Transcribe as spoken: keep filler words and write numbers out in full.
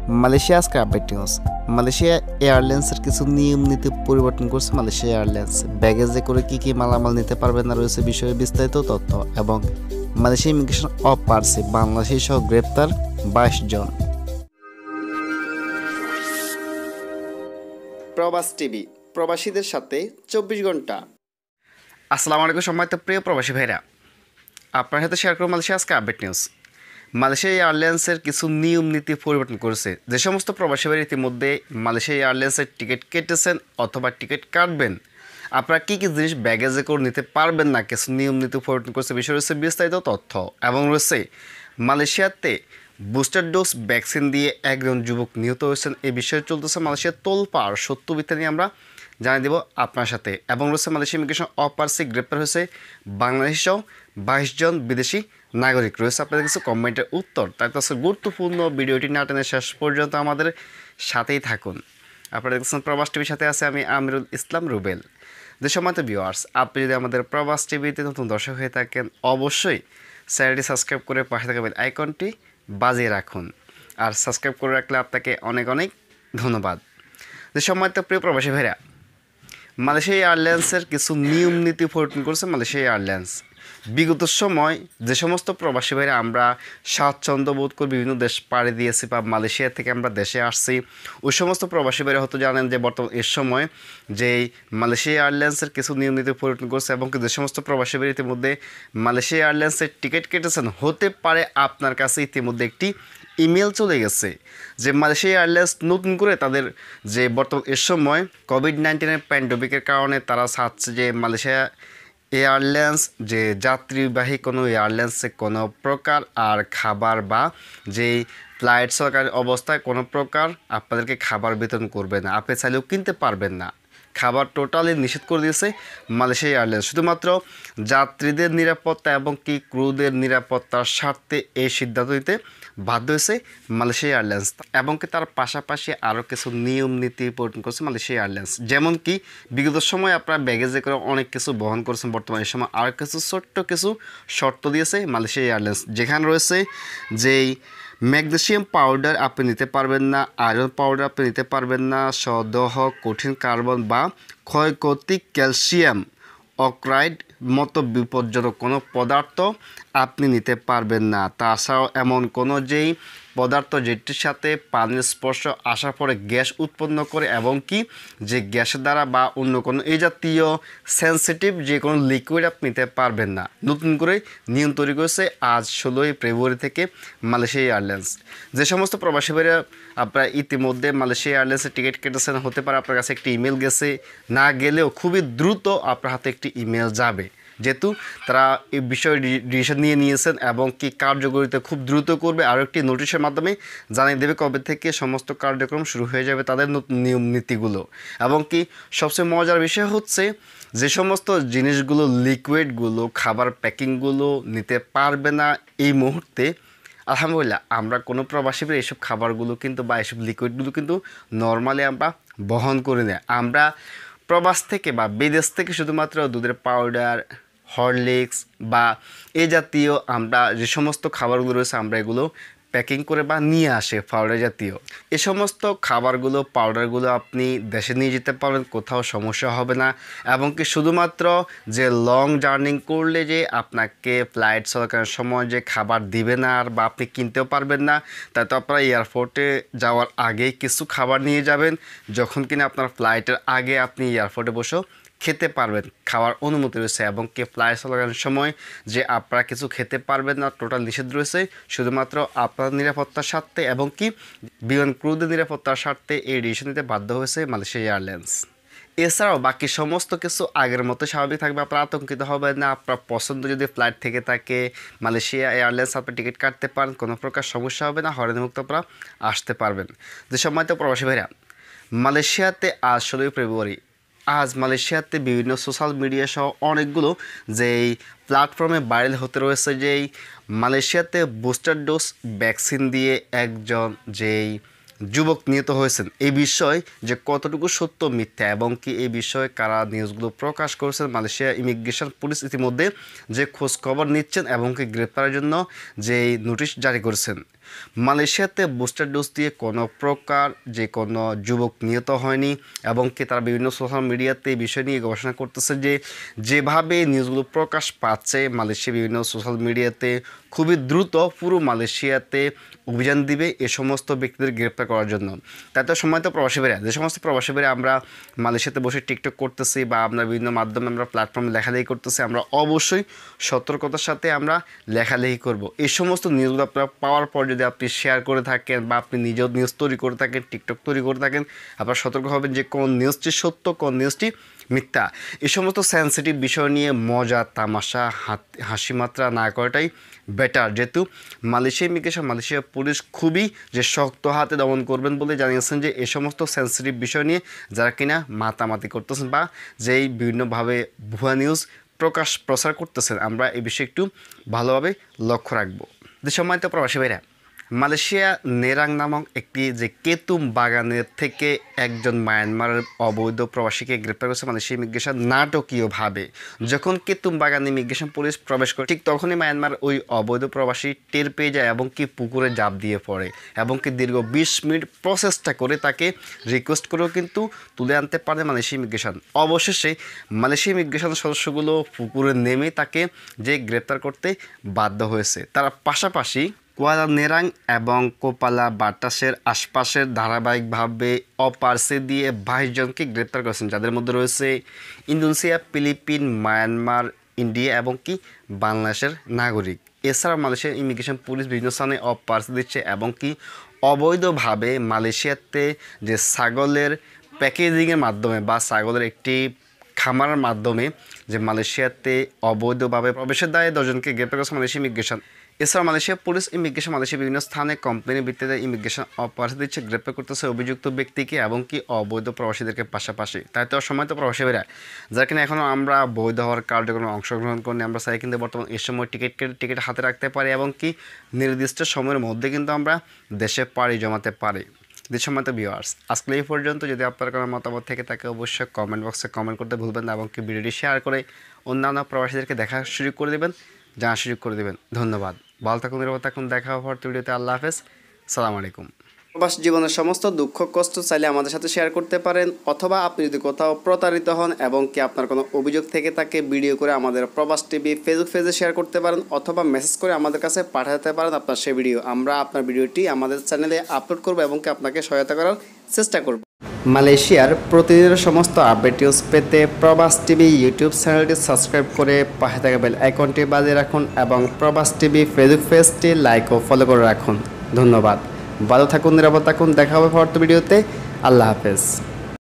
Malaysia আজকে update news. Malaysia এয়ারলাইন্সের কিছু নিয়ম নীতি পরিবর্তন করছে মালয়েশিয়া এয়ারলাইন্স। ব্যাগেজে করে কী কী মালামাল নিতে পারবে না রয়েছে বিষয়ে বিস্তারিত তথ্য এবং মালয়েশিয়া ইমিগ্রেশন অফ পার্সি বাংলাদেশি সহ গ্রেপ্তার বাইশ জন। প্রবাস টিভি, প্রবাসীদের সাথে চব্বিশ ঘন্টা। আসসালামু আলাইকুম সম্মানিত প্রিয় প্রবাসী ভাইরা, আপনার সাথে শেয়ার করব মালয়েশিয়া আজকে আপডেট নিউজ। মালয়েশিয়া এয়ারলাইন্সের কিছু নিয়ম নীতি পরিবর্তন করেছে। যে সমস্ত প্রবাসী ভাইরা ইতিমধ্যে মালয়েশিয়া এয়ারলাইন্সের টিকিট কেটেছেন অথবা টিকিট কাটবেন, আপনারা কী কী জিনিস ব্যাগেজে করে নিতে পারবেন না, কিছু নিয়ম নীতি পরিবর্তন করেছে বিষয় রয়েছে বিস্তারিত তথ্য এবং রয়েছে মালয়েশিয়াতে বুস্টার ডোজ ভ্যাকসিন দিয়ে একজন যুবক নিহত হয়েছেন। এই বিষয়ে চলতেছে মালয়েশিয়ার তোলপাড় সত্য মিথ্যা নিয়ে আমরা জানিয়ে দেব আপনার সাথে এবং রয়েছে মালয়েশিয়া ইমিগ্রেশন অফ পার্সি গ্রেপ্তার হয়েছে বাংলাদেশ সহ বাইশ জন বিদেশি নাগরিক। রয়েছে আপনাদের কিছু কমেন্টের উত্তর। তাই তো গুরুত্বপূর্ণ ভিডিওটি না টেনে শেষ পর্যন্ত আমাদের সাথেই থাকুন। আপনারা দেখছেন প্রবাস টিভির সাথে আছে আমি আমিরুল ইসলাম রুবেল। যে সময়ত ভিউয়ার্স, আপনি যদি আমাদের প্রবাস টিভিতে নতুন দর্শক হয়ে থাকেন অবশ্যই চ্যানেলটি সাবস্ক্রাইব করে পাশে থাকা বেল আইকনটি বাজিয়ে রাখুন। আর সাবস্ক্রাইব করে রাখলে আপনাকে অনেক অনেক ধন্যবাদ। যে সময়ত প্রিয় প্রবাসী ভাইরা, মালয়েশিয়া এয়ারলাইন্সের কিছু নিয়ম নীতি পরিবর্তন করেছে মালয়েশিয়া এয়ারলাইন্স। বিগত সময় যে সমস্ত প্রবাসী ভাইরা আমরা স্বাচ্ছন্দ্য বোধ করে বিভিন্ন দেশ পাড়ি দিয়েছি বা মালয়েশিয়া থেকে আমরা দেশে আসছি, ওই সমস্ত প্রবাসী ভাইরা হয়তো জানেন যে বর্তমান এর সময় যেই মালয়েশিয়া এয়ারলাইন্সের কিছু নিয়ম নীতি পরিবর্তন করছে এবং যে সমস্ত প্রবাসী ভাইরা ইতিমধ্যে মালয়েশিয়া এয়ারলাইন্সের টিকিট কেটেছেন, হতে পারে আপনার কাছে ইতিমধ্যে একটি ইমেল চলে গেছে যে মালয়েশিয়া এয়ারলাইন্স নতুন করে তাদের যে বর্তমান এর সময় কোভিড নাইন্টিনের প্যান্ডেমিকের কারণে তারা চাচ্ছে যে মালয়েশিয়া এয়ারলাইন্স যে যাত্রীবাহী কোনো এয়ারলাইন্সে কোনো প্রকার আর খাবার বা যেই ফ্লাইট সরকারি অবস্থায় কোনো প্রকার আপনাদেরকে খাবার বিতরণ করবে না, আপনি চাইলেও কিনতে পারবেন না। খাবার টোটালি নিষেধ করে দিয়েছে মালয়েশিয়া এয়ারলাইন্স। শুধুমাত্র যাত্রীদের নিরাপত্তা এবং কি ক্রুদের নিরাপত্তার স্বার্থে এই সিদ্ধান্ত নিতে বাধ্য হয়েছে মালয়েশিয়া এয়ারলাইন্স এবং কি তার পাশাপাশি আরও কিছু নিয়ম নীতি পরিবর্তন করছে মালয়েশিয়া এয়ারলাইন্স। যেমন কি বিগত সময় আপনারা ব্যাগেজে করে অনেক কিছু বহন করেছেন, বর্তমানে এই সময় আরও কিছু ছোট্ট কিছু শর্ত দিয়েছে মালয়েশিয়া এয়ারলাইন্স, যেখানে রয়েছে যেই ম্যাগনেসিয়াম পাউডার আপনি নিতে পারবেন না, আয়রন পাউডার আপনি নিতে পারবেন না, সদহ কঠিন কার্বন বা ক্ষয়ক্ষতি ক্যালসিয়াম অক্সাইড মতো বিপজ্জনক কোনো পদার্থ আপনি নিতে পারবেন না। তাছাড়াও এমন কোনো যেই পদার্থ যেটির সাথে পানির স্পর্শ আসার পরে গ্যাস উৎপন্ন করে এবং কি যে গ্যাসের দ্বারা বা অন্য কোনো এই জাতীয় সেন্সিটিভ যে কোনো লিকুইড আপনি নিতে পারবেন না। নতুন করে নিয়ম তৈরি করেছে আজ ষোলোই ফেব্রুয়ারি থেকে মালয়েশিয়া এয়ারলাইন্স। যে সমস্ত প্রবাসী ভাইরা আপনারা ইতিমধ্যে মালয়েশিয়া এয়ারলাইন্সের টিকিট কেটেছেন, হতে পারে আপনার কাছে একটি ইমেল গেছে, না গেলেও খুবই দ্রুত আপনার হাতে একটি ইমেল যাবে, যেহেতু তারা এই বিষয়ে ডিসিশন নিয়ে নিয়েছেন এবং কি কার্যকরিতা খুব দ্রুত করবে। আরও একটি নোটিশের মাধ্যমে জানিয়ে দেবে কবে থেকে সমস্ত কার্যক্রম শুরু হয়ে যাবে তাদের নতুন নিয়ম নীতিগুলো। এবং কি সবচেয়ে মজার বিষয় হচ্ছে যে সমস্ত জিনিসগুলো লিকুইডগুলো খাবার প্যাকিংগুলো নিতে পারবে না এই মুহূর্তে, আলহামদুলিল্লাহ আমরা কোনো প্রবাসীরা এইসব খাবারগুলো কিন্তু বা এইসব লিকুইডগুলো কিন্তু নর্মালি আমরা বহন করি না। আমরা প্রবাস থেকে বা বিদেশ থেকে শুধুমাত্র দুধের পাউডার, হরলিক্স বা এ জাতীয় আমরা যে সমস্ত খাবারগুলো রয়েছে আমরা এগুলো প্যাকিং করে বা নিয়ে আসে পাউডার জাতীয়। এ সমস্ত খাবারগুলো পাউডারগুলো আপনি দেশে নিয়ে যেতে পারবেন, কোথাও সমস্যা হবে না। এবং কি শুধুমাত্র যে লং জার্নি করলে যে আপনাকে ফ্লাইট চলাকালীন সময় যে খাবার দিবে না আর বা আপনি কিনতেও পারবেন না, তাই তো আপনারা এয়ারপোর্টে যাওয়ার আগেই কিছু খাবার নিয়ে যাবেন, যখন কিনা আপনার ফ্লাইটের আগে আপনি এয়ারপোর্টে বসেও খেতে পারবেন, খাওয়ার অনুমতি রয়েছে। এবং কি ফ্লাইট চলাকালীন সময় যে আপনারা কিছু খেতে পারবেন না টোটাল নিষেধ রয়েছে, শুধুমাত্র আপনার নিরাপত্তার স্বার্থে এবং কি বিমান ক্রুদের নিরাপত্তার স্বার্থে এই ডিসিশন নিতে বাধ্য হয়েছে মালয়েশিয়া এয়ারলাইন্স। এছাড়াও বাকি সমস্ত কিছু আগের মতো স্বাভাবিক থাকবে, আপনারা আতঙ্কিত হবেন না। আপনার পছন্দ যদি ফ্লাইট থেকে থাকে মালয়েশিয়া এয়ারলাইন্স আপনি টিকিট কাটতে পারেন, কোনো প্রকার সমস্যা হবে না, হয়রানিমুক্ত আপনারা আসতে পারবেন। যে সময় তো প্রবাসী ভাইরা, মালয়েশিয়াতে আজ ষোলোই ফেব্রুয়ারি আজ মালয়েশিয়াতে বিভিন্ন সোশ্যাল মিডিয়া সহ অনেকগুলো যেই প্ল্যাটফর্মে ভাইরাল হতে রয়েছে যেই মালয়েশিয়াতে বুস্টার ডোজ ভ্যাকসিন দিয়ে একজন যেই যুবক নিহত হয়েছেন, এই বিষয় যে কতটুকু সত্য মিথ্যা এবং কি এই বিষয়ে কারা নিউজগুলো প্রকাশ করেছেন মালয়েশিয়া ইমিগ্রেশন পুলিশ ইতিমধ্যে যে খোঁজ খবর নিচ্ছেন এবং কি গ্রেপ্তারের জন্য যে নোটিশ জারি করেছেন। মালয়েশিয়াতে বুস্টার ডোজ দিয়ে কোনো প্রকার যে কোনো যুবক নিহত হয়নি এবং কি তারা বিভিন্ন সোশ্যাল মিডিয়াতে এই বিষয় নিয়ে গবেষণা করতেছে যে যেভাবে নিউজগুলো প্রকাশ পাচ্ছে মালয়েশিয়া বিভিন্ন সোশ্যাল মিডিয়াতে খুবই দ্রুত পুরো মালয়েশিয়াতে অভিযান দিবে এ সমস্ত ব্যক্তিদের গ্রেপ্তার করার জন্য। তাই তো সময় তো প্রবাসী ভাইরা যে সমস্ত প্রবাসী ভাইরা আমরা মালয়েশিয়াতে বসে টিকটক করতেছি বা আমরা বিভিন্ন মাধ্যমে আমরা প্ল্যাটফর্মে লেখালেখি করতেছি, আমরা অবশ্যই সতর্কতার সাথে আমরা লেখালেখি করব। এই সমস্ত নিউজগুলো আপনারা পাওয়ার পর যদি আপনি শেয়ার করে থাকেন বা আপনি নিজেও নিউজ তৈরি করে থাকেন, টিকটক তৈরি করে থাকেন, আপনারা সতর্ক হবেন যে কোন নিউজটি সত্য কোন নিউজটি মিথ্যা। এই সমস্ত সেন্সিটিভ বিষয় নিয়ে মজা তামাশা হাসি মাত্রা না করাটাই বেটার, যেহেতু মালয়েশিয়া ইমিগ্রেশন মালয়েশিয়া পুলিশ খুবই যে শক্ত হাতে দমন করবেন বলে জানিয়েছেন যে এই সমস্ত সেন্সিটিভ বিষয় নিয়ে যারা কিনা মাতামাতি করতেছেন বা যেই বিভিন্নভাবে ভুয়া নিউজ প্রকাশ প্রচার করতেছেন, আমরা এই বিষয়ে একটু ভালোভাবে লক্ষ্য রাখবো। যে সম্মানিত প্রবাসী ভাইরা, মালয়েশিয়া নেরাং নামক একটি যে কেতুম বাগানের থেকে একজন মায়ানমারের অবৈধ প্রবাসীকে গ্রেপ্তার করেছে মালয়েশিয়া ইমিগ্রেশন নাটকীয়ভাবে। যখন কেতুম বাগানে ইমিগ্রেশন পুলিশ প্রবেশ করে ঠিক তখনই মায়ানমার ওই অবৈধ প্রবাসী টের পেয়ে যায় এবং কি পুকুরে জাপ দিয়ে পড়ে এবং কি দীর্ঘ বিশ মিনিট প্রসেসটা করে তাকে রিকোয়েস্ট করেও কিন্তু তুলে আনতে পারে মালয়েশিয়া ইমিগ্রেশন। অবশেষে মালয়েশিয়া ইমিগ্রেশন সদস্যগুলো পুকুরে নেমে তাকে যে গ্রেপ্তার করতে বাধ্য হয়েছে। তারা পাশাপাশি কুয়ালা নেরাং এবং কোপালা বাতাসের আশপাশের ধারাবাহিকভাবে অপারসে দিয়ে বাইশ জনকে গ্রেপ্তার করেছেন, যাদের মধ্যে রয়েছে ইন্দোনেশিয়া, ফিলিপিন, মায়ানমার, ইন্ডিয়া এবং কি বাংলাদেশের নাগরিক। এছাড়া মালয়েশিয়ার ইমিগ্রেশন পুলিশ বিভিন্ন স্থানে অপারসে দিচ্ছে এবং কি অবৈধভাবে মালয়েশিয়াতে যে ছাগলের প্যাকেজিংয়ের মাধ্যমে বা ছাগলের একটি খামারের মাধ্যমে যে মালয়েশিয়াতে অবৈধভাবে প্রবেশের দায়ে দশজনকে গ্রেপ্তার করেছে মালয়েশিয়া ইমিগ্রেশন। এছাড়া মালয়েশিয়া পুলিশ ইমিগ্রেশন মালয়েশিয়া বিভিন্ন স্থানে কমপ্লেনের ভিত্তিতে ইমিগ্রেশন অপারেশন দিচ্ছে, গ্রেপ্তার করতেছে অভিযুক্ত ব্যক্তিকে এবং কি অবৈধ প্রবাসীদেরকে পাশাপাশি। তাই তো সময় তো প্রবাসীরা যারা কিনা এখনও আমরা বৈধ হওয়ার কার্যক্রমে অংশগ্রহণ করিনি, আমরা চাই কিন্তু বর্তমান এই সময় টিকিট কেটে টিকিট হাতে রাখতে পারি এবং কি নির্দিষ্ট সময়ের মধ্যে কিন্তু আমরা দেশে পাড়ি জমাতে পারি। যে সময় তো ভিউয়ার্স, আজকে এই পর্যন্ত। যদি আপনার কোনো মতামত থেকে তাকে অবশ্যই কমেন্ট বক্সে কমেন্ট করতে ভুলবেন না এবং কি ভিডিওটি শেয়ার করে অন্যান্য প্রবাসীদেরকে দেখা সুযোগ করে দেবেন, জানা সুযোগ করে দেবেন। ধন্যবাদ। ভালো থাকুন, নিরাপদ থাকুন। দেখা হওয়ার ভিডিওতে আল্লাহ হাফেজ, সালাম আলাইকুম। প্রবাস জীবনের সমস্ত দুঃখ কষ্ট চাইলে আমাদের সাথে শেয়ার করতে পারেন, অথবা আপনি যদি কোথাও প্রতারিত হন এবং কি আপনার কোনো অভিযোগ থেকে তাকে ভিডিও করে আমাদের প্রবাস টিভি ফেসবুক পেজে শেয়ার করতে পারেন, অথবা মেসেজ করে আমাদের কাছে পাঠাতে পারেন আপনার সেই ভিডিও। আমরা আপনার ভিডিওটি আমাদের চ্যানেলে আপলোড করব এবং কি আপনাকে সহায়তা করার চেষ্টা করব। মালয়েশিয়ার প্রতিদিনের সমস্ত আপডেট নিউজ পেতে প্রবাস টিভি ইউটিউব চ্যানেলটি সাবস্ক্রাইব করে পাশে থাকা বেল আইকনটি বাজিয়ে রাখুন এবং প্রবাস টিভি ফেসবুক পেজটি লাইক ও ফলো করে রাখুন। ধন্যবাদ। ভালো থাকুন, নিরাপদ থাকুন। দেখা হবে পরবর্তী ভিডিওতে। আল্লাহ হাফেজ।